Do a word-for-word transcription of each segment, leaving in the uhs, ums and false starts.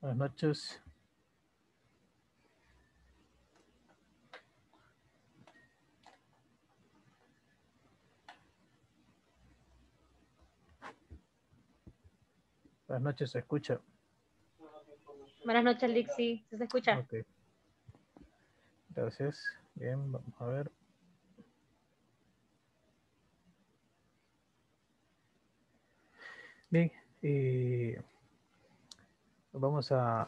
Buenas noches. Buenas noches, ¿se escucha? Buenas noches, Lixi. ¿Se escucha? Ok. Gracias. Bien, vamos a ver. Bien, y vamos a...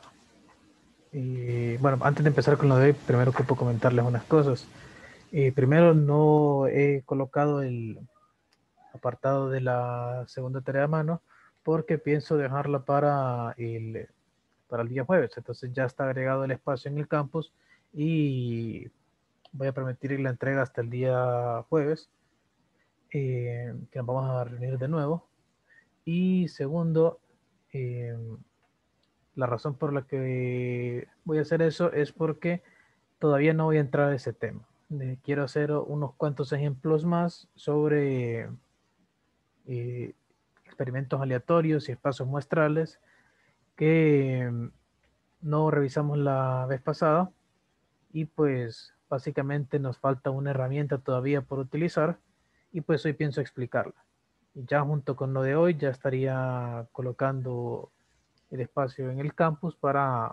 Y, bueno, antes de empezar con lo de hoy, primero ocupo comentarles unas cosas. Y primero, no he colocado el apartado de la segunda tarea a mano porque pienso dejarla para el, para el día jueves. Entonces ya está agregado el espacio en el campus y voy a permitir la entrega hasta el día jueves, eh, que nos vamos a reunir de nuevo. Y segundo, eh, la razón por la que voy a hacer eso es porque todavía no voy a entrar a ese tema. Eh, quiero hacer unos cuantos ejemplos más sobre eh, experimentos aleatorios y espacios muestrales que no revisamos la vez pasada y pues básicamente nos falta una herramienta todavía por utilizar y pues hoy pienso explicarla. Y ya junto con lo de hoy ya estaría colocando el espacio en el campus para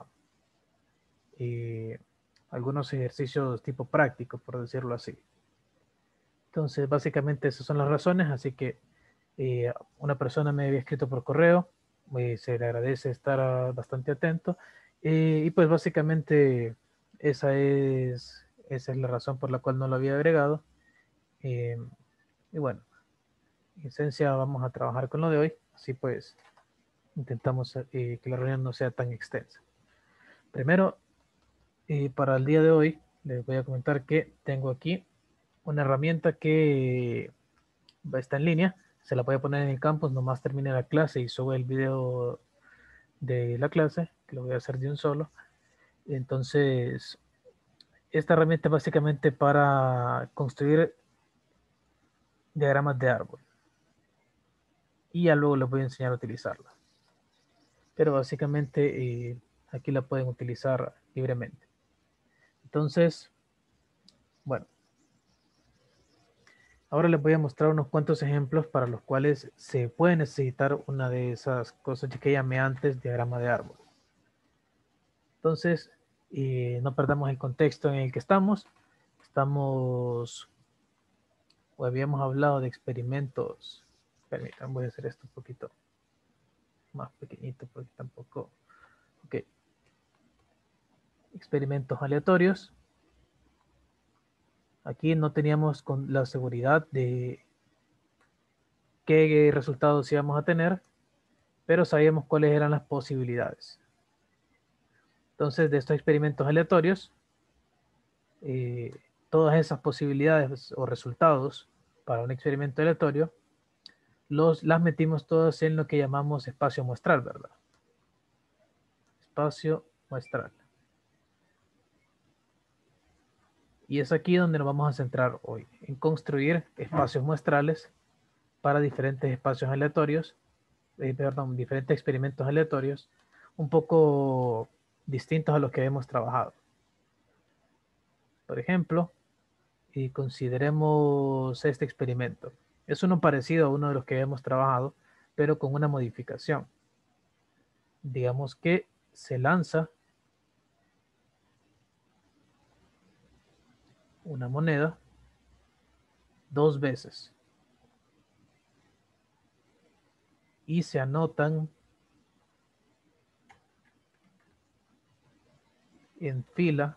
eh, algunos ejercicios tipo práctico, por decirlo así. Entonces, básicamente esas son las razones, así que eh, una persona me había escrito por correo, eh, se le agradece estar uh, bastante atento, eh, y pues básicamente esa es, esa es la razón por la cual no lo había agregado. Eh, y bueno, en esencia vamos a trabajar con lo de hoy, así pues intentamos eh, que la reunión no sea tan extensa. Primero, eh, para el día de hoy, les voy a comentar que tengo aquí una herramienta que está en línea. Se la voy a poner en el campus, nomás termine la clase y sube el video de la clase, que lo voy a hacer de un solo. Entonces, esta herramienta es básicamente para construir diagramas de árbol. Y ya luego les voy a enseñar a utilizarla. Pero básicamente eh, aquí la pueden utilizar libremente. Entonces, bueno, ahora les voy a mostrar unos cuantos ejemplos para los cuales se puede necesitar una de esas cosas que llamé antes diagrama de árbol. Entonces, eh, no perdamos el contexto en el que estamos. Estamos, o habíamos hablado de experimentos. Permítanme, voy a hacer esto un poquito más pequeñito porque tampoco. Ok. Experimentos aleatorios. Aquí no teníamos con la seguridad de qué resultados íbamos a tener, pero sabíamos cuáles eran las posibilidades. Entonces, de estos experimentos aleatorios, eh, todas esas posibilidades o resultados para un experimento aleatorio, los, las metimos todas en lo que llamamos espacio muestral, ¿verdad? Espacio muestral. Y es aquí donde nos vamos a centrar hoy, en construir espacios muestrales para diferentes espacios aleatorios, eh, perdón, diferentes experimentos aleatorios, un poco distintos a los que hemos trabajado. Por ejemplo, y consideremos este experimento. Es uno parecido a uno de los que hemos trabajado, pero con una modificación. Digamos que se lanza una moneda dos veces y se anotan en fila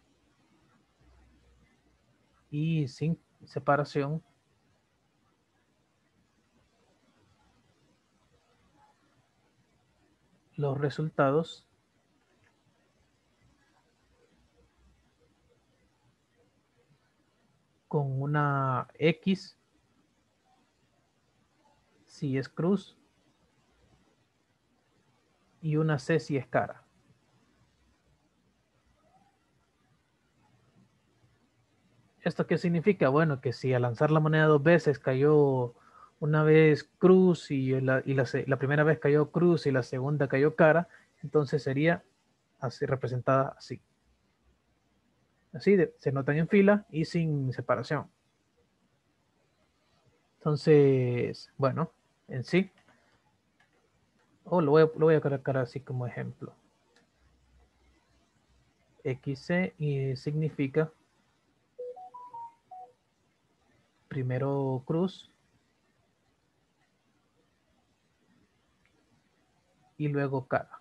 y sin separación los resultados con una X si es cruz y una C si es cara. ¿Esto qué significa? Bueno, que si al lanzar la moneda dos veces cayó una vez cruz y, la, y la, la primera vez cayó cruz y la segunda cayó cara, entonces sería así, representada así. Así de, se notan en fila y sin separación. Entonces, bueno, en sí, o oh, lo, voy a, lo voy a colocar así como ejemplo. X C y significa primero cruz y luego cara.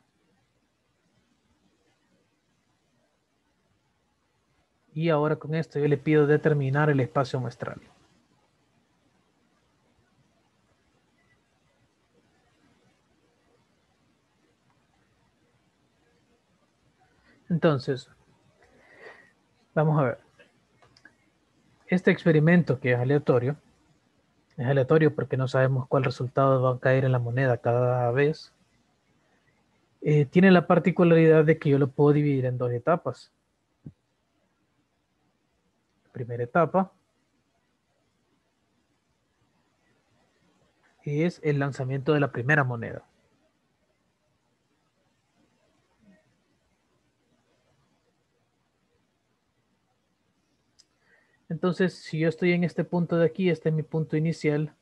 Y ahora con esto yo le pido determinar el espacio muestral. Entonces, vamos a ver. Este experimento que es aleatorio, es aleatorio porque no sabemos cuál resultado va a caer en la moneda cada vez. Eh, tiene la particularidad de que yo lo puedo dividir en dos etapas. Primera etapa es el lanzamiento de la primera moneda. Entonces, si yo estoy en este punto de aquí, este es mi punto inicial.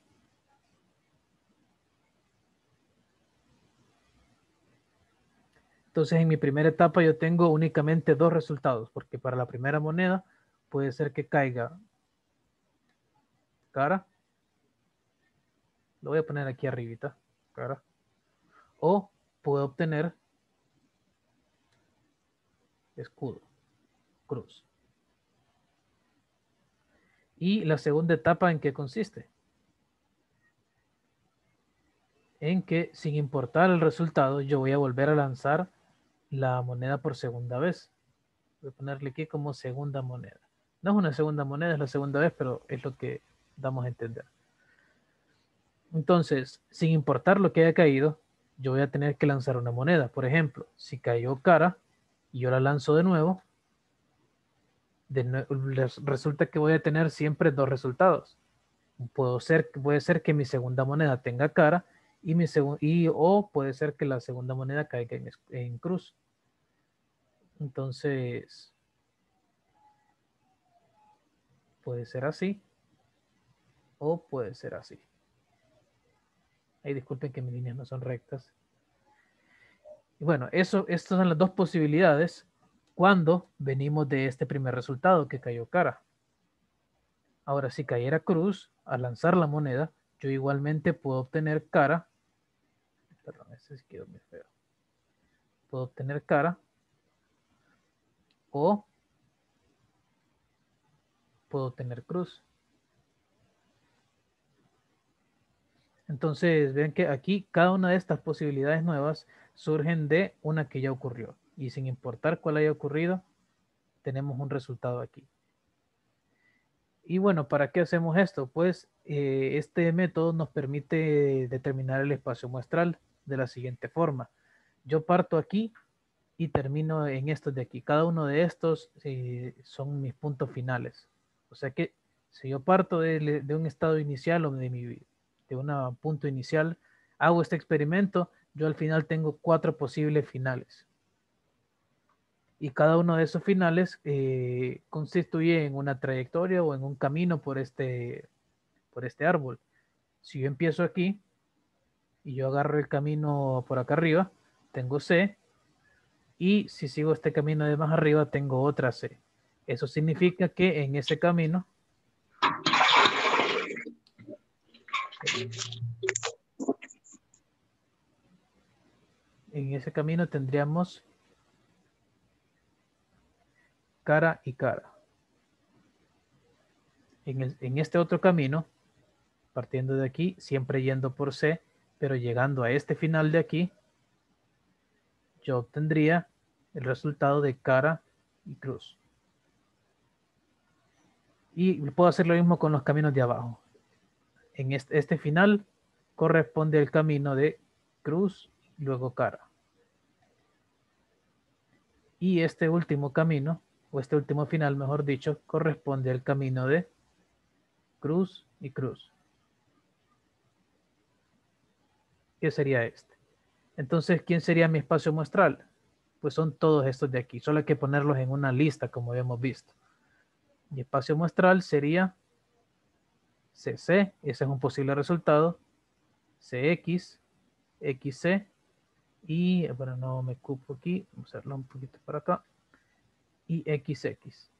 Entonces, en mi primera etapa yo tengo únicamente dos resultados, porque para la primera moneda puede ser que caiga cara. Lo voy a poner aquí arribita, cara. O puedo obtener escudo, cruz. ¿Y la segunda etapa en qué consiste? En que sin importar el resultado, yo voy a volver a lanzar la moneda por segunda vez. Voy a ponerle aquí como segunda moneda. No es una segunda moneda, es la segunda vez, pero es lo que damos a entender. Entonces, sin importar lo que haya caído, yo voy a tener que lanzar una moneda. Por ejemplo, si cayó cara y yo la lanzo de nuevo, de nuevo resulta que voy a tener siempre dos resultados. Puedo ser, puede ser que mi segunda moneda tenga cara y, mi y o puede ser que la segunda moneda caiga en, en cruz. Entonces, puede ser así o puede ser así. Ahí disculpen que mis líneas no son rectas. Y bueno, eso, estas son las dos posibilidades cuando venimos de este primer resultado que cayó cara. Ahora, si cayera cruz, al lanzar la moneda, yo igualmente puedo obtener cara. Perdón, ese sí quedó muy feo. Puedo obtener cara o puedo tener cruz. Entonces, ven que aquí cada una de estas posibilidades nuevas surgen de una que ya ocurrió. Y sin importar cuál haya ocurrido, tenemos un resultado aquí. Y bueno, ¿para qué hacemos esto? Pues eh, este método nos permite determinar el espacio muestral de la siguiente forma. Yo parto aquí y termino en estos de aquí. Cada uno de estos eh, son mis puntos finales. O sea que si yo parto de, de un estado inicial o de, mi, de un punto inicial, hago este experimento, yo al final tengo cuatro posibles finales. Y cada uno de esos finales eh, constituye en una trayectoria o en un camino por este, por este árbol. Si yo empiezo aquí y yo agarro el camino por acá arriba, tengo C, y si sigo este camino de más arriba, tengo otra C. Eso significa que en ese camino en ese camino tendríamos cara y cara. En, el, en este otro camino, partiendo de aquí, siempre yendo por C, pero llegando a este final de aquí, yo obtendría el resultado de cara y cruz. Y puedo hacer lo mismo con los caminos de abajo. En este, este final corresponde al camino de cruz y luego cara. Y este último camino, o este último final, mejor dicho, corresponde al camino de cruz y cruz. ¿Qué sería este? Entonces, ¿quién sería mi espacio muestral? Pues son todos estos de aquí. Solo hay que ponerlos en una lista, como habíamos visto. Mi espacio muestral sería C C, ese es un posible resultado, C X, X C, y, bueno, no me cupo aquí, vamos a hacerlo un poquito para acá, y X X.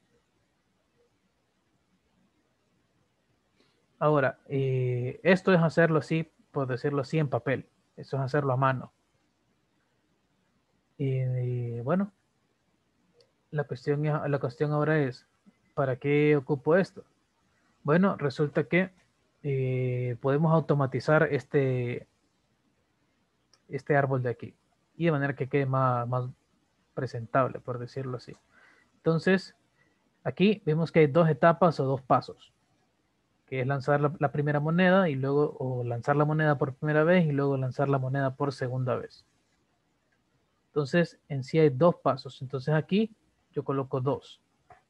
Ahora, eh, esto es hacerlo así, por decirlo así, en papel. Eso es hacerlo a mano. Y bueno, la cuestión, la cuestión ahora es, ¿para qué ocupo esto? Bueno, resulta que eh, podemos automatizar este, este árbol de aquí. Y de manera que quede más, más presentable, por decirlo así. Entonces, aquí vemos que hay dos etapas o dos pasos, que es lanzar la, la primera moneda y luego, o lanzar la moneda por primera vez y luego lanzar la moneda por segunda vez. Entonces, en sí hay dos pasos. Entonces aquí yo coloco dos.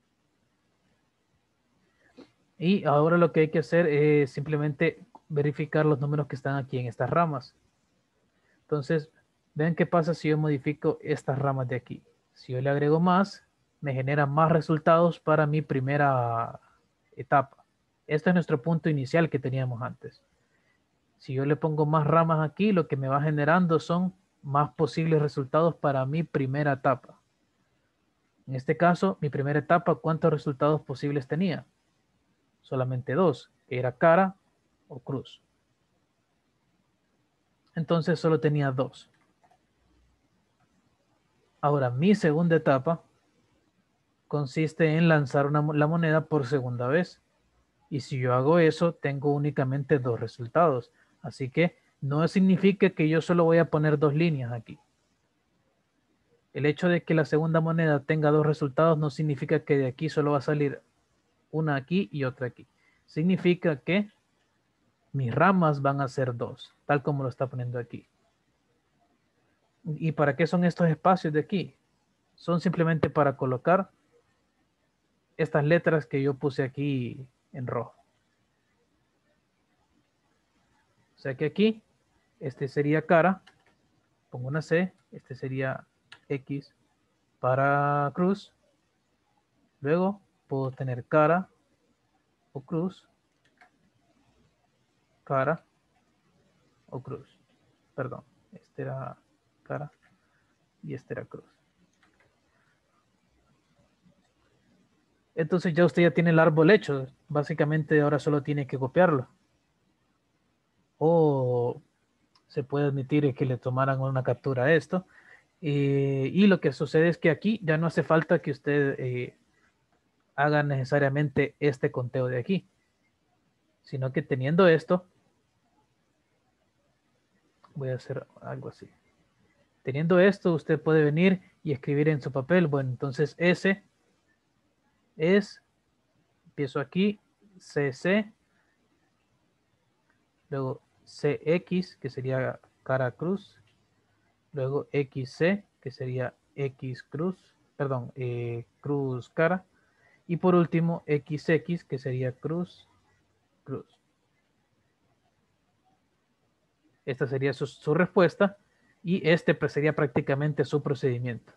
Y ahora lo que hay que hacer es simplemente verificar los números que están aquí en estas ramas. Entonces, vean qué pasa si yo modifico estas ramas de aquí. Si yo le agrego más, me genera más resultados para mi primera etapa. Este es nuestro punto inicial que teníamos antes. Si yo le pongo más ramas aquí, lo que me va generando son más posibles resultados para mi primera etapa. En este caso, mi primera etapa, ¿cuántos resultados posibles tenía? Solamente dos, que era cara o cruz. Entonces solo tenía dos. Ahora, mi segunda etapa consiste en lanzar una, la moneda por segunda vez. Y si yo hago eso, tengo únicamente dos resultados. Así que no significa que yo solo voy a poner dos líneas aquí. El hecho de que la segunda moneda tenga dos resultados no significa que de aquí solo va a salir una aquí y otra aquí. Significa que mis ramas van a ser dos, tal como lo está poniendo aquí. ¿Y para qué son estos espacios de aquí? Son simplemente para colocar estas letras que yo puse aquí en rojo. O sea que aquí, este sería cara, pongo una C, este sería X para cruz. Luego puedo tener cara o cruz, cara o cruz. Perdón, este era cara y este era cruz. Entonces ya usted ya tiene el árbol hecho. Básicamente ahora solo tiene que copiarlo. O se puede admitir que le tomaran una captura a esto. Eh, y lo que sucede es que aquí ya no hace falta que usted eh, haga necesariamente este conteo de aquí. Sino que teniendo esto, voy a hacer algo así. Teniendo esto, usted puede venir y escribir en su papel. Bueno, entonces S es, empiezo aquí, C C, luego C X, que sería cara cruz, luego X C, que sería X cruz, perdón, eh, cruz cara, y por último X X, que sería cruz cruz. Esta sería su, su respuesta y este sería prácticamente su procedimiento.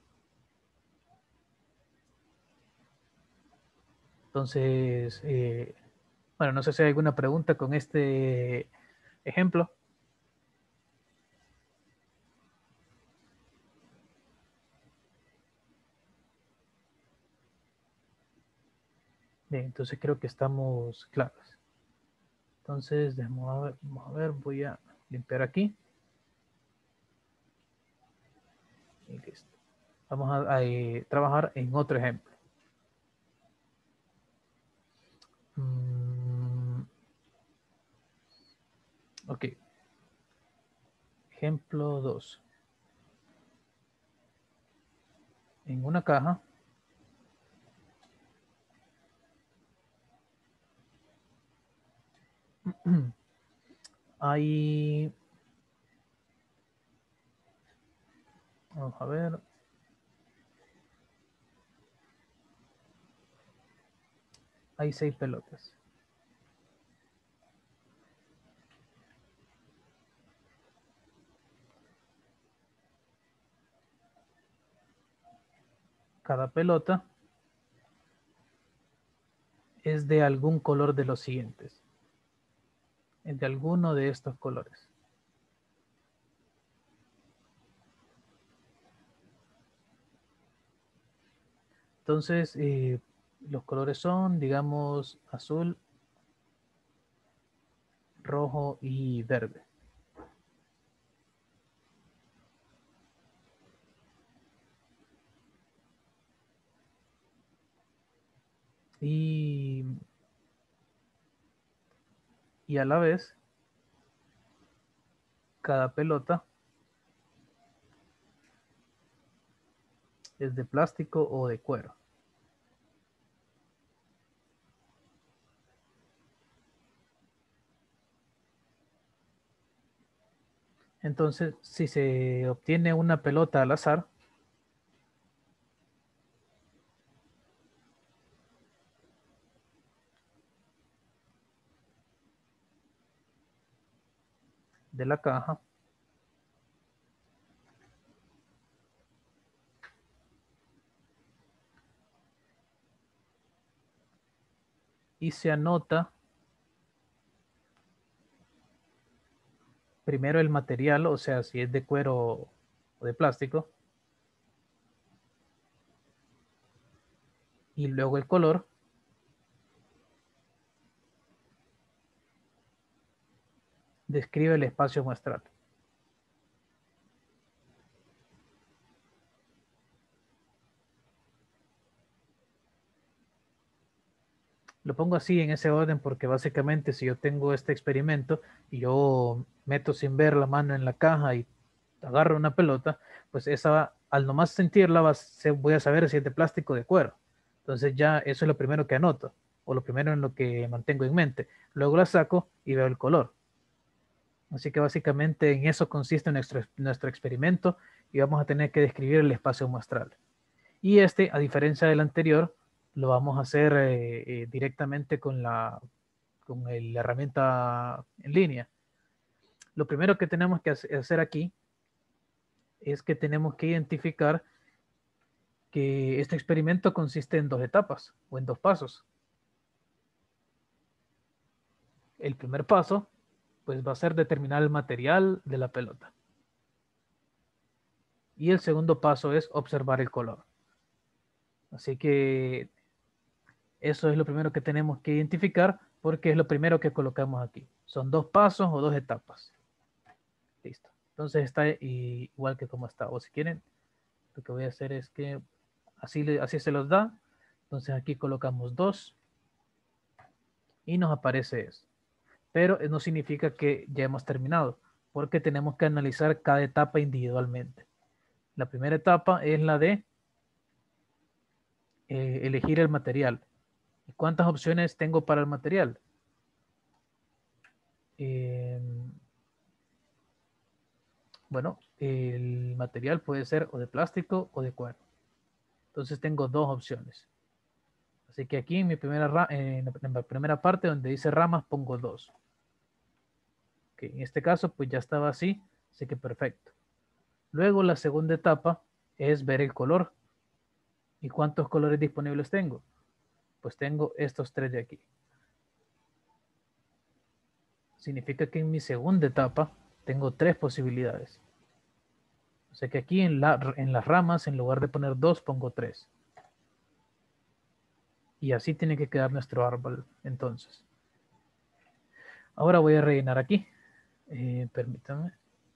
Entonces, eh, bueno, no sé si hay alguna pregunta con este ejemplo. Bien, entonces creo que estamos claros. Entonces, vamos a ver, vamos a ver, voy a limpiar aquí. Y listo. Vamos a, a eh, trabajar en otro ejemplo. Mm, ok. Ejemplo dos. En una caja hay, vamos a ver, hay seis pelotas. cada pelota es de algún color de los siguientes. Es de alguno de estos colores. Entonces, eh, los colores son, digamos, azul, rojo y verde. Y, y a la vez, cada pelota es de plástico o de cuero. Entonces, si se obtiene una pelota al azar, de la caja, y se anota primero el material, o sea, si es de cuero o de plástico, y luego el color, describe el espacio muestral. Lo pongo así en ese orden porque básicamente si yo tengo este experimento y yo meto sin ver la mano en la caja y agarro una pelota, pues esa, al nomás sentirla, va a ser, voy a saber si es de plástico o de cuero. Entonces ya eso es lo primero que anoto, o lo primero en lo que mantengo en mente. Luego la saco y veo el color. Así que básicamente en eso consiste nuestro, nuestro experimento y vamos a tener que describir el espacio muestral. Y este, a diferencia del anterior, lo vamos a hacer eh, eh, directamente con la, con el, la herramienta en línea. Lo primero que tenemos que hacer aquí es que tenemos que identificar que este experimento consiste en dos etapas o en dos pasos. El primer paso, pues va a ser determinar el material de la pelota. Y el segundo paso es observar el color. Así que eso es lo primero que tenemos que identificar porque es lo primero que colocamos aquí. Son dos pasos o dos etapas. Listo. Entonces está igual que como está. O si quieren, lo que voy a hacer es que así, así se los da. Entonces aquí colocamos dos y nos aparece eso. Pero no significa que ya hemos terminado porque tenemos que analizar cada etapa individualmente. La primera etapa es la de eh, elegir el material. ¿Y cuántas opciones tengo para el material? Eh, bueno, el material puede ser o de plástico o de cuero. Entonces tengo dos opciones. Así que aquí en mi primera, en la primera parte donde dice ramas pongo dos. Okay, en este caso pues ya estaba así, así que perfecto. Luego la segunda etapa es ver el color. ¿Y cuántos colores disponibles tengo? Pues tengo estos tres de aquí. Significa que en mi segunda etapa tengo tres posibilidades. O sea que aquí en, la, en las ramas, en lugar de poner dos, pongo tres. Y así tiene que quedar nuestro árbol, entonces. Ahora voy a rellenar aquí. Eh, permítanme.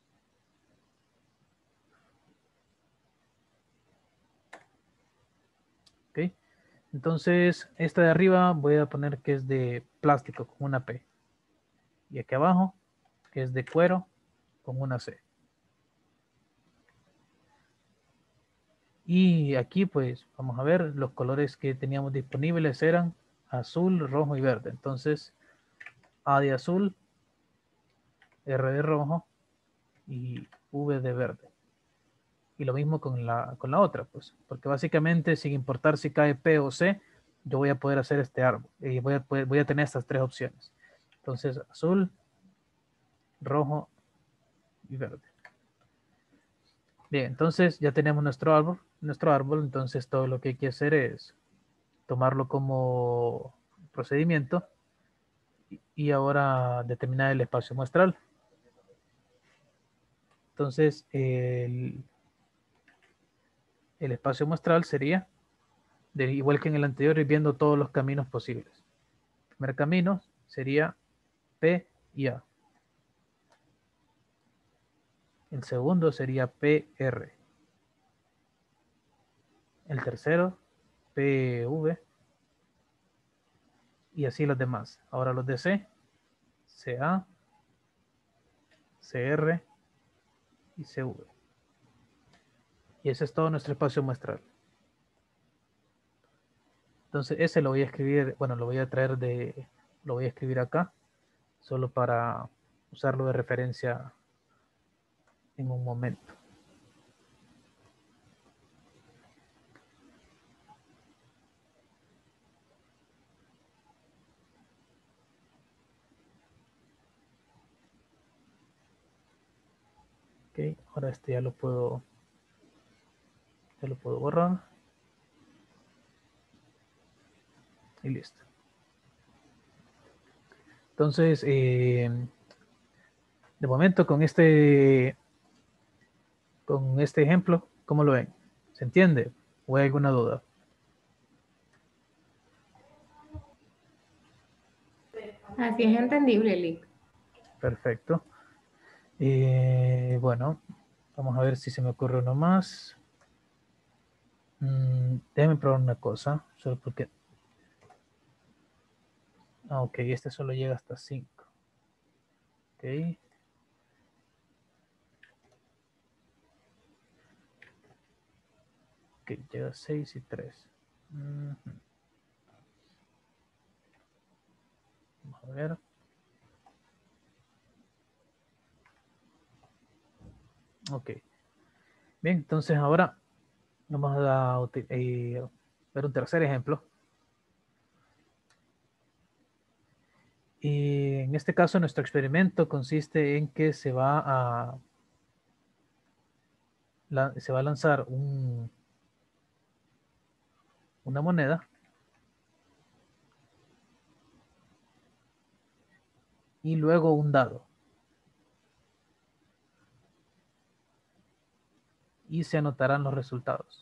Ok. Entonces, esta de arriba voy a poner que es de plástico con una P. Y aquí abajo, que es de cuero con una C. Y aquí pues vamos a ver los colores que teníamos disponibles eran azul, rojo y verde. Entonces A de azul, R de rojo y V de verde. Y lo mismo con la, con la otra, pues, porque básicamente sin importar si cae P o C, yo voy a poder hacer este árbol y voy a, poder, voy a tener estas tres opciones. Entonces azul, rojo y verde. Bien, entonces ya tenemos nuestro árbol nuestro árbol, entonces todo lo que hay que hacer es tomarlo como procedimiento y ahora determinar el espacio muestral. Entonces, el, el espacio muestral sería, de, igual que en el anterior, ir viendo todos los caminos posibles. El primer camino sería P y A. El segundo sería P R. El tercero, P V. Y así los demás. Ahora los de C, C A, C R y C V. Y ese es todo nuestro espacio muestral. Entonces ese lo voy a escribir, bueno, lo voy a traer de, lo voy a escribir acá, solo para usarlo de referencia en un momento. Ok, ahora este ya lo puedo, ya lo puedo borrar. Y listo. Entonces, eh, de momento con este, con este ejemplo, ¿cómo lo ven? ¿Se entiende? ¿O hay alguna duda? Así es entendible, Lick. Perfecto. Eh, bueno, vamos a ver si se me ocurre uno más. Mm, déjame probar una cosa, solo porque... Ah, ok, este solo llega hasta cinco. Ok. Ok, llega seis y tres. Uh -huh. Vamos a ver. Ok. Bien, entonces ahora vamos a eh, ver un tercer ejemplo. Y en este caso nuestro experimento consiste en que se va a, la, se va a lanzar un, una moneda y luego un dado. Y se anotarán los resultados.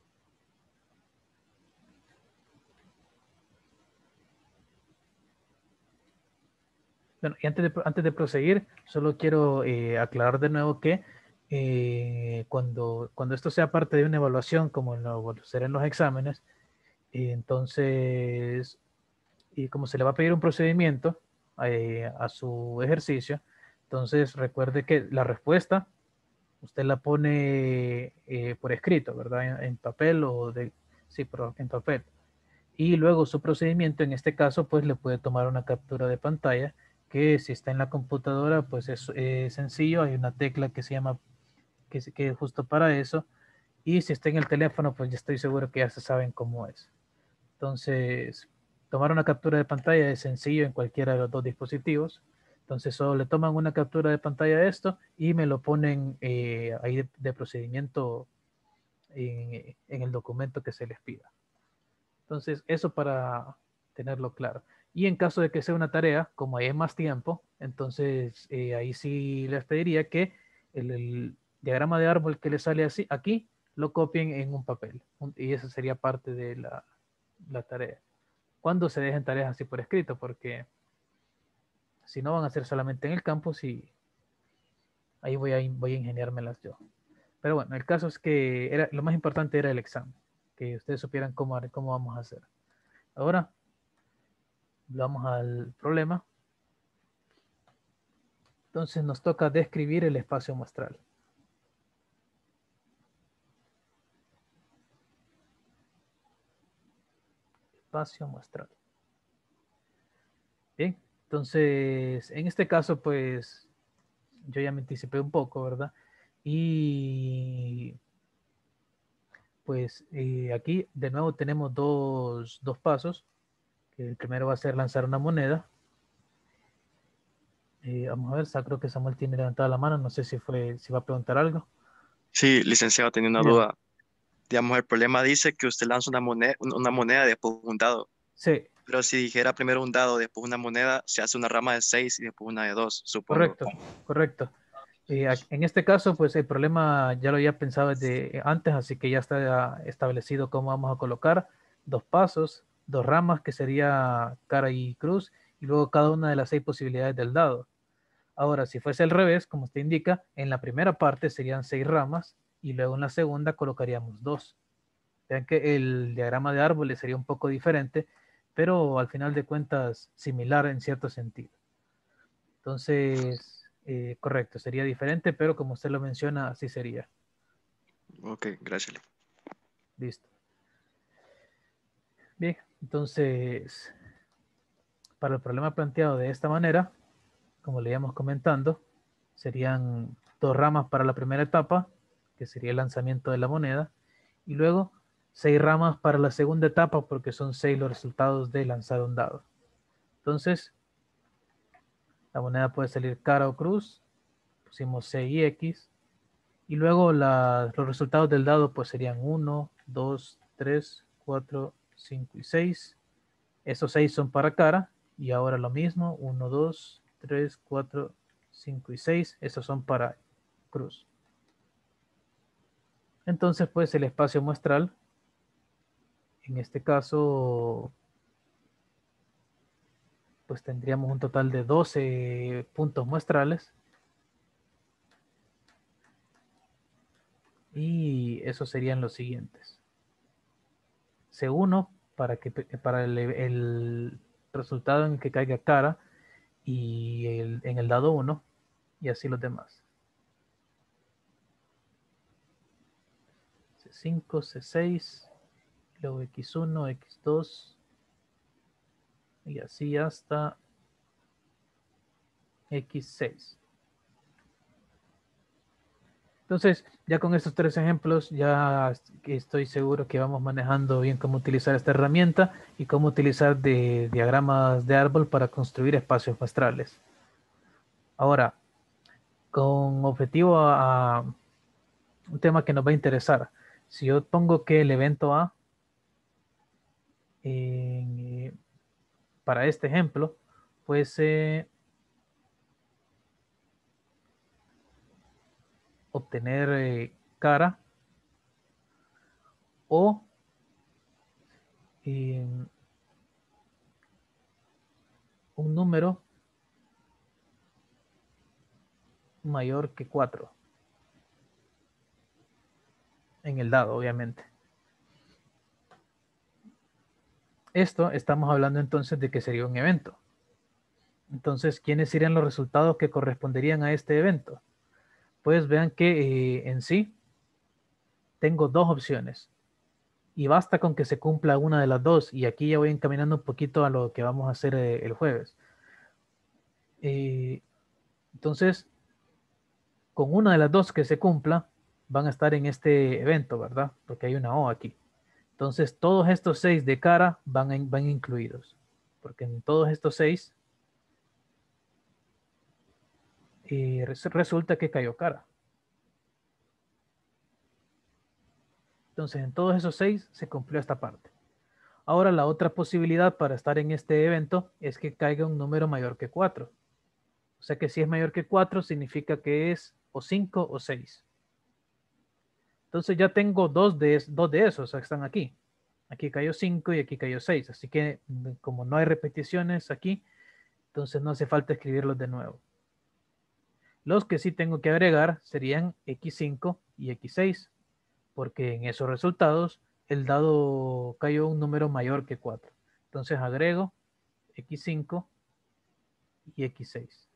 Bueno, y antes de, antes de proseguir, solo quiero eh, aclarar de nuevo que eh, cuando, cuando esto sea parte de una evaluación, como lo será en los exámenes, eh, entonces, y como se le va a pedir un procedimiento eh, a su ejercicio, entonces recuerde que la respuesta usted la pone eh, por escrito, ¿verdad? En, en papel o de, sí, pero en papel. Y luego su procedimiento, en este caso, pues le puede tomar una captura de pantalla, que si está en la computadora, pues es, es sencillo, hay una tecla que se llama, que, que es justo para eso, y si está en el teléfono, pues ya estoy seguro que ya se saben cómo es. Entonces, tomar una captura de pantalla es sencillo en cualquiera de los dos dispositivos. Entonces, solo le toman una captura de pantalla de esto y me lo ponen eh, ahí de, de procedimiento en, en el documento que se les pida. Entonces, eso para tenerlo claro. Y en caso de que sea una tarea, como hay más tiempo, entonces eh, ahí sí les pediría que el, el, diagrama de árbol que les sale así, aquí lo copien en un papel. Y esa sería parte de la, la tarea. Cuando se dejen tareas así por escrito, porque si no van a ser solamente en el campus y ahí voy a, voy a ingeniármelas yo. Pero bueno, el caso es que era, lo más importante era el examen, que ustedes supieran cómo, cómo vamos a hacer. Ahora, vamos al problema. Entonces nos toca describir el espacio muestral. Espacio muestral. Bien, entonces en este caso pues yo ya me anticipé un poco, ¿verdad? Y pues eh, aquí de nuevo tenemos dos, dos pasos. El primero va a ser lanzar una moneda. Eh, vamos a ver, creo que Samuel tiene levantada la mano, no sé si fue, si va a preguntar algo. Sí, licenciado, tenía una Dígame. duda. Digamos, el problema dice que usted lanza una moneda, una moneda y después un dado. Sí, Pero si dijera primero un dado, después una moneda, se hace una rama de seis y después una de dos, supongo. correcto, correcto. Eh, ac- en este caso, pues el problema ya lo había pensado desde antes, así que ya está establecido cómo vamos a colocar dos pasos, dos ramas, que sería cara y cruz, y luego cada una de las seis posibilidades del dado. Ahora, si fuese al revés, como usted indica, en la primera parte serían seis ramas y luego en la segunda colocaríamos dos. Vean que el diagrama de árboles sería un poco diferente, pero al final de cuentas similar en cierto sentido. Entonces, eh, correcto, sería diferente, pero como usted lo menciona, así sería. Ok, gracias. Listo. Bien, entonces, para el problema planteado de esta manera, como le íbamos comentando, serían dos ramas para la primera etapa, que sería el lanzamiento de la moneda, y luego seis ramas para la segunda etapa, porque son seis los resultados de lanzar un dado. Entonces, la moneda puede salir cara o cruz, pusimos C y X, y luego la, los resultados del dado pues serían uno, dos, tres, cuatro, cinco y seis. Esos seis son para cara, y ahora lo mismo, uno, dos, tres, cuatro, cinco y seis, esos son para cruz. Entonces pues el espacio muestral, en este caso, pues tendríamos un total de doce puntos muestrales, y esos serían los siguientes. C uno para, que, para el, el resultado en que caiga cara, y el, en el dado uno, y así los demás. C cinco, C seis, luego X uno, X dos, y así hasta X seis. Entonces, ya con estos tres ejemplos, ya estoy seguro que vamos manejando bien cómo utilizar esta herramienta y cómo utilizar de diagramas de árbol para construir espacios muestrales. Ahora, con objetivo a, a un tema que nos va a interesar. Si yo pongo que el evento A, eh, para este ejemplo, fuese obtener eh, cara, o eh, un número mayor que cuatro en el dado, obviamente. Esto estamos hablando entonces de que sería un evento. Entonces, ¿quiénes serían los resultados que corresponderían a este evento? Pues vean que eh, en sí tengo dos opciones, y basta con que se cumpla una de las dos, y aquí ya voy encaminando un poquito a lo que vamos a hacer eh, el jueves. Eh, entonces, con una de las dos que se cumpla, van a estar en este evento, ¿verdad? Porque hay una O aquí. Entonces, todos estos seis de cara van, en, van incluidos, porque en todos estos seis eh, resulta que cayó cara. Entonces, en todos esos seis se cumplió esta parte. Ahora, la otra posibilidad para estar en este evento es que caiga un número mayor que cuatro. O sea que si es mayor que cuatro, significa que es o cinco o seis. Entonces ya tengo dos de, dos de esos, están aquí. Aquí cayó cinco y aquí cayó seis. Así que como no hay repeticiones aquí, entonces no hace falta escribirlos de nuevo. Los que sí tengo que agregar serían X cinco y X seis, porque en esos resultados el dado cayó un número mayor que cuatro. Entonces agrego X cinco y X seis.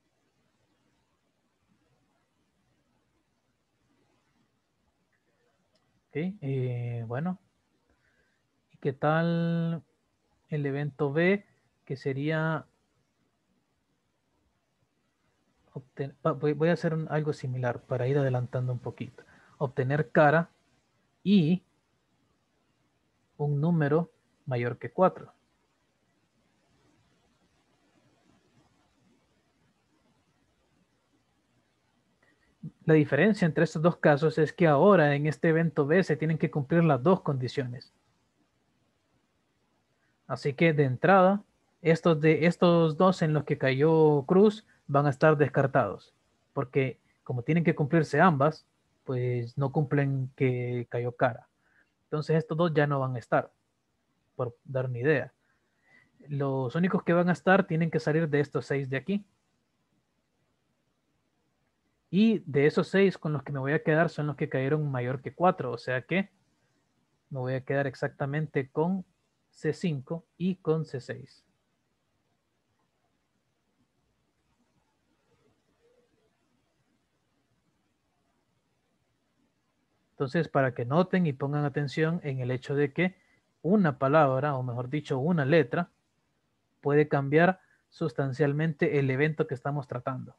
Ok, eh, bueno. ¿Y qué tal el evento B, que sería obtener, voy a hacer un, algo similar para ir adelantando un poquito? Obtener cara y un número mayor que cuatro. La diferencia entre estos dos casos es que ahora en este evento B se tienen que cumplir las dos condiciones. Así que de entrada, estos, de, estos dos en los que cayó Cruz van a estar descartados, porque como tienen que cumplirse ambas, pues no cumplen que cayó Cara. Entonces estos dos ya no van a estar, por dar una idea. Los únicos que van a estar tienen que salir de estos seis de aquí. Y de esos seis con los que me voy a quedar son los que cayeron mayor que cuatro, o sea que me voy a quedar exactamente con C cinco y con C seis. Entonces, para que noten y pongan atención en el hecho de que una palabra, o mejor dicho, una letra, puede cambiar sustancialmente el evento que estamos tratando.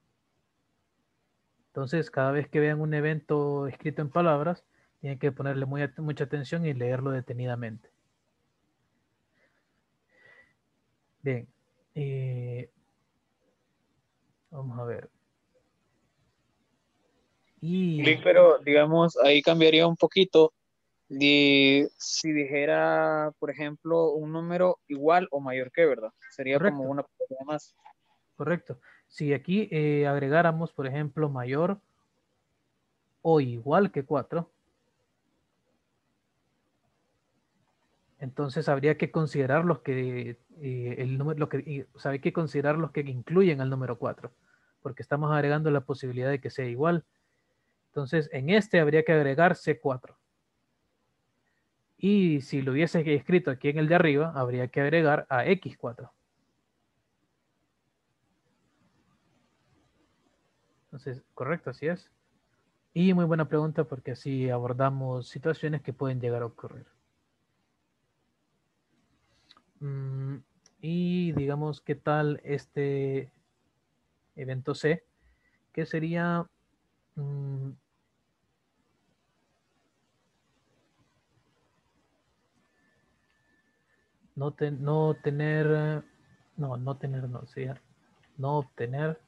Entonces, cada vez que vean un evento escrito en palabras, tienen que ponerle muy, mucha atención y leerlo detenidamente. Bien. Eh, vamos a ver. Y... Sí, pero digamos, ahí cambiaría un poquito. De, si dijera, por ejemplo, un número igual o mayor que, ¿verdad? Sería como correcto, una probabilidad más. correcto. Si aquí eh, agregáramos, por ejemplo, mayor o igual que cuatro, entonces habría que considerar los que, eh, el número, lo que, o sea, hay que considerar los que incluyen al número cuatro, porque estamos agregando la posibilidad de que sea igual. Entonces, en este habría que agregar C cuatro. Y si lo hubiese escrito aquí en el de arriba, habría que agregar a X cuatro. Entonces, correcto, así es. Y muy buena pregunta porque así abordamos situaciones que pueden llegar a ocurrir. Mm, y digamos, ¿qué tal este evento C? Que sería... Mm, no, te, no tener... No, no tener, no, sí, no obtener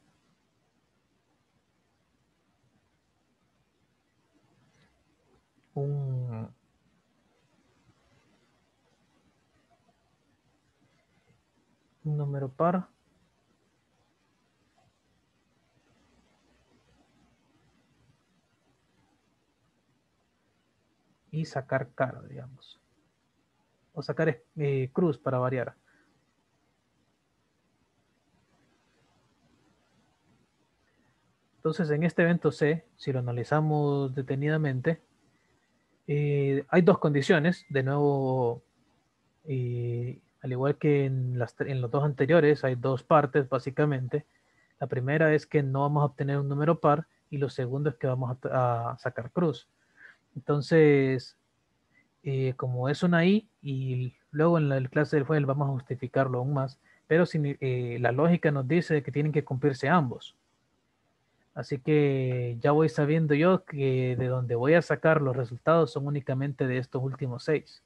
un... un número par y sacar cara, digamos. O sacar eh, cruz para variar. Entonces, en este evento C, si lo analizamos detenidamente, eh, hay dos condiciones. De nuevo, eh, al igual que en, las, en los dos anteriores, hay dos partes básicamente. La primera es que no vamos a obtener un número par y lo segundo es que vamos a, a sacar cruz. Entonces, eh, como es una I y luego en la clase del jueves vamos a justificarlo aún más, pero si, eh, la lógica nos dice que tienen que cumplirse ambos. Así que ya voy sabiendo yo que de donde voy a sacar los resultados son únicamente de estos últimos seis.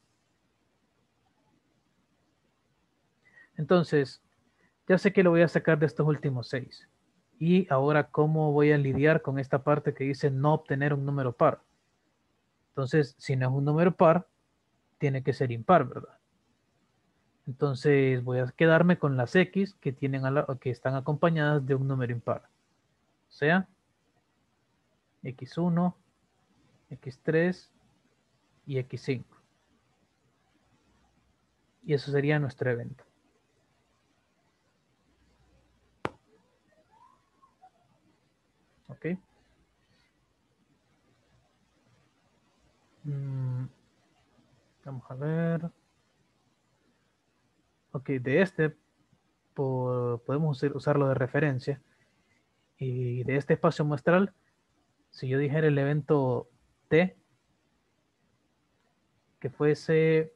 Entonces, ya sé que lo voy a sacar de estos últimos seis. Y ahora, ¿cómo voy a lidiar con esta parte que dice no obtener un número par? Entonces, si no es un número par, tiene que ser impar, ¿verdad? Entonces, voy a quedarme con las X que, tienen a la, que están acompañadas de un número impar. O sea, equis uno, equis tres y equis cinco. Y eso sería nuestro evento. ¿Ok? Mm, vamos a ver. Ok, de este por, podemos usar, usarlo de referencia. Y de este espacio muestral, si yo dijera el evento T, que fuese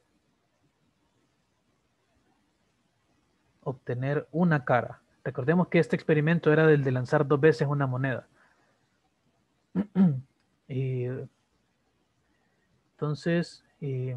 obtener una cara. Recordemos que este experimento era del de lanzar dos veces una moneda. y entonces, eh,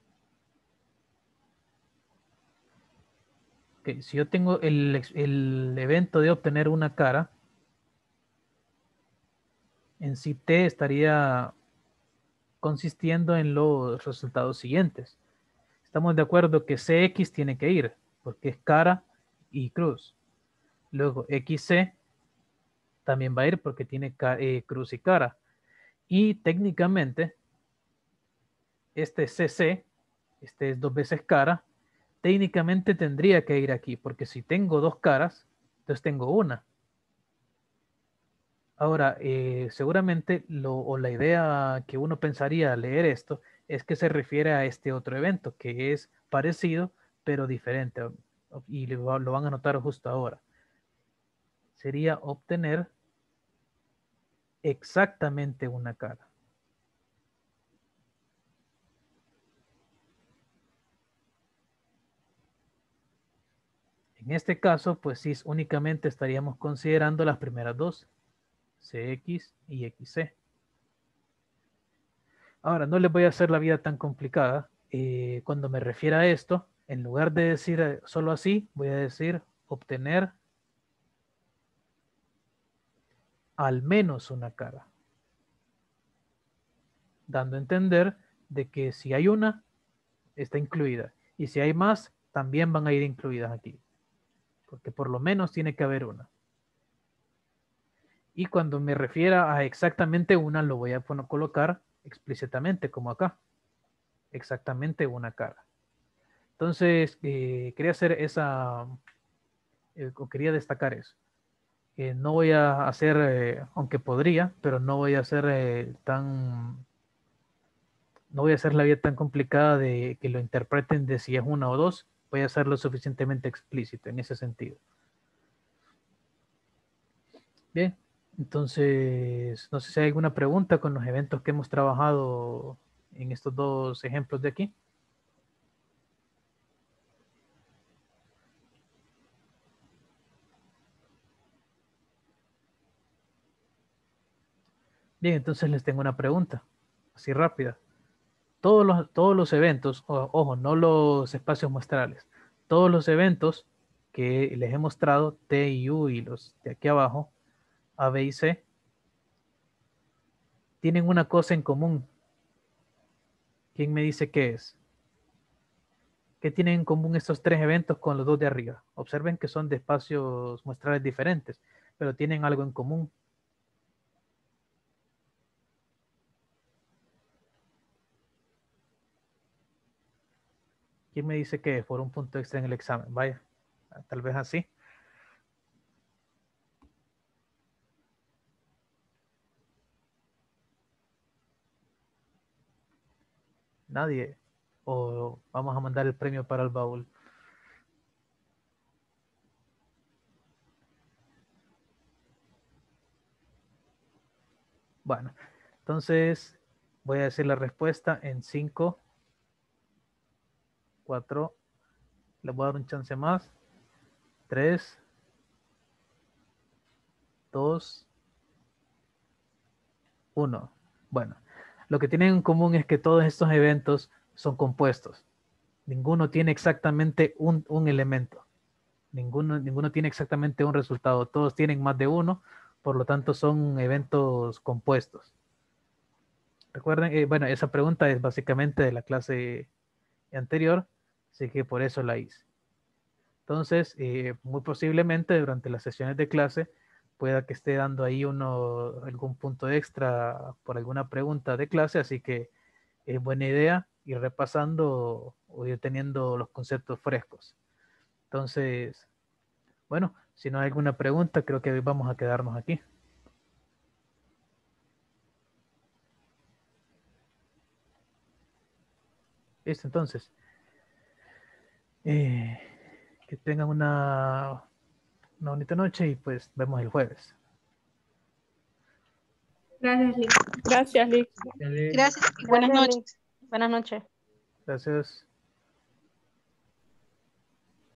okay, si yo tengo el, el evento de obtener una cara, en sí T estaría consistiendo en los resultados siguientes. Estamos de acuerdo que C X tiene que ir, porque es cara y cruz. Luego X C también va a ir porque tiene eh, cruz y cara. Y técnicamente, este C C, este es dos veces cara, técnicamente tendría que ir aquí, porque si tengo dos caras, entonces tengo una. Ahora, eh, seguramente lo, o la idea que uno pensaría al leer esto es que se refiere a este otro evento, que es parecido, pero diferente. Y lo, lo van a notar justo ahora. Sería obtener exactamente una cara. En este caso, pues sí, únicamente estaríamos considerando las primeras dos, C X y X C. Ahora, no les voy a hacer la vida tan complicada. Eh, cuando me refiero a esto, en lugar de decir solo así, voy a decir obtener al menos una cara. Dando a entender de que si hay una, está incluida. Y si hay más, también van a ir incluidas aquí. Porque por lo menos tiene que haber una. Y cuando me refiera a exactamente una, lo voy a poner, colocar explícitamente, como acá. Exactamente una cara. Entonces, eh, quería hacer esa, eh, o quería destacar eso. Eh, no voy a hacer, eh, aunque podría, pero no voy a hacer eh, tan, no voy a hacer la vida tan complicada de que lo interpreten de si es una o dos. Voy a hacerlo suficientemente explícito en ese sentido. Bien, entonces, no sé si hay alguna pregunta con los eventos que hemos trabajado en estos dos ejemplos de aquí. Bien, entonces les tengo una pregunta, así rápida. Todos los, todos los eventos, o- ojo, no los espacios muestrales, todos los eventos que les he mostrado, T y U y los de aquí abajo, A, B y C, tienen una cosa en común. ¿Quién me dice qué es? ¿Qué tienen en común estos tres eventos con los dos de arriba? Observen que son de espacios muestrales diferentes, pero tienen algo en común. ¿Quién me dice que es por un punto extra en el examen? Vaya, tal vez así. Nadie. O vamos a mandar el premio para el baúl. Bueno, entonces voy a decir la respuesta en cinco, cuatro, le voy a dar un chance más, tres, dos, uno. Bueno, lo que tienen en común es que todos estos eventos son compuestos. Ninguno tiene exactamente un, un elemento. Ninguno, ninguno tiene exactamente un resultado. Todos tienen más de uno, por lo tanto son eventos compuestos. Recuerden, eh, bueno, esa pregunta es básicamente de la clase anterior, así que por eso la hice. Entonces, eh, muy posiblemente durante las sesiones de clase pueda que esté dando ahí uno algún punto extra por alguna pregunta de clase, así que es buena idea ir repasando o ir teniendo los conceptos frescos. Entonces, bueno, si no hay alguna pregunta, creo que vamos a quedarnos aquí. Listo, entonces. Eh, que tengan una, una bonita noche y pues vemos el jueves. Gracias, Lick. Gracias, Lick. Gracias y buenas Gracias, noches. Lick. Buenas noches. Gracias.